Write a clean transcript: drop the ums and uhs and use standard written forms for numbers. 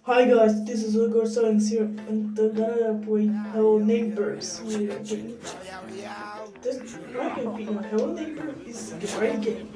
Hi guys, this is Igor Science here, and I'm gonna play Hello Neighbors later game. This my opinion, Hello Neighbor is a great game.